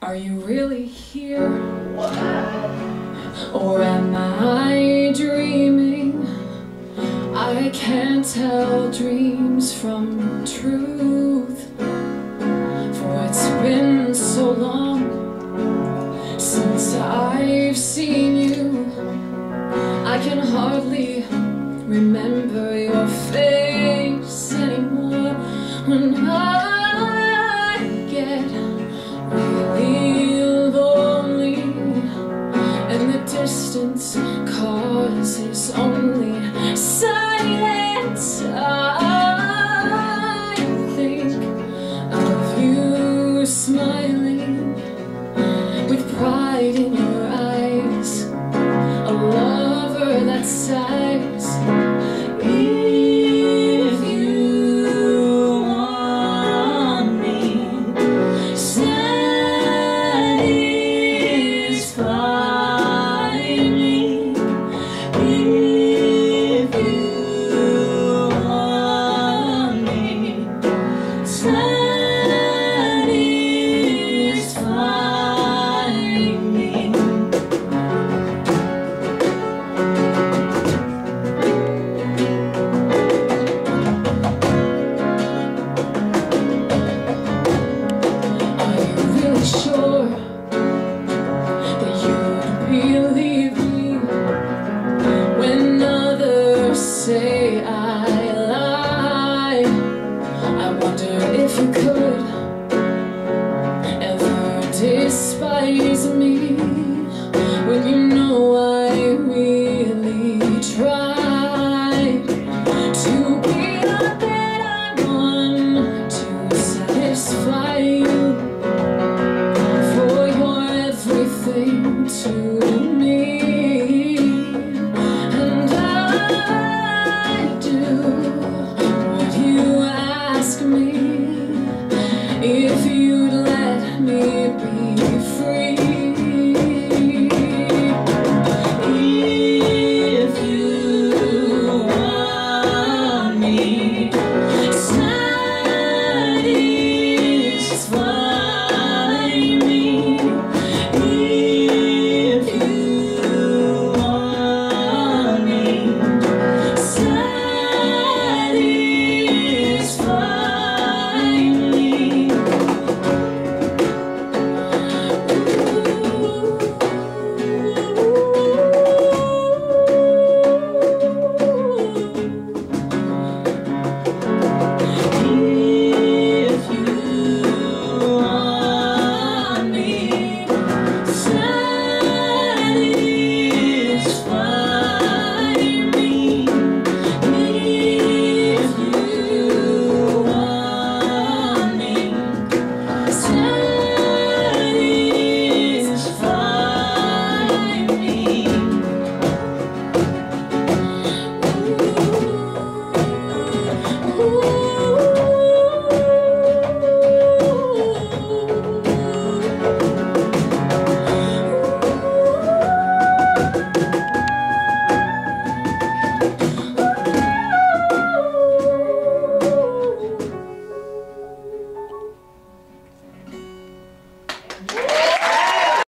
Are you really here? Or am I dreaming? I can't tell dreams from truth, for it's been so long since I've seen you. I can hardly remember your face anymore. When I get really lonely and the distance causes only silence, I think of you smiling with pride in your eyes, a lover that sighs. If you want me, satisfy me. If you want me, satisfy me. Sure that you'd believe me when others say I lie. I wonder if you could ever despise me.